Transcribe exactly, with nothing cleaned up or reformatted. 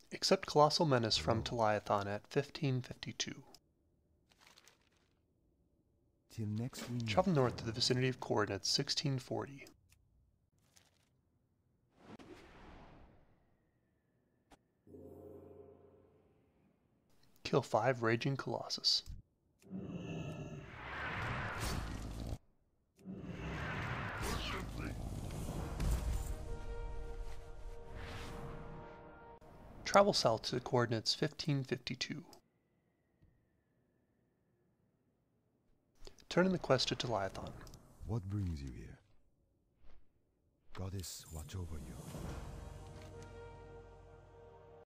Accept Colossal Menace from TOLA'THION at fifteen fifty-two. Till next we meet. Travel north to the vicinity of coordinates sixteen forty. Kill five raging Colossus. Travel south to the coordinates fifteen fifty-two. Turn in the quest to TOLA'THION. What brings you here? Goddess, watch over you.